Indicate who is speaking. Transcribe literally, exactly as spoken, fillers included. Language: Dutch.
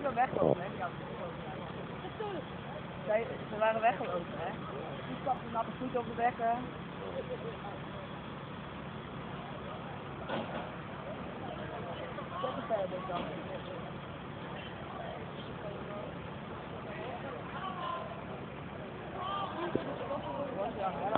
Speaker 1: dan weggelopen, hè? Ja, zij, ze waren weggelopen, hè? Die stapten natte voet op de bekken. Dat is verder dan.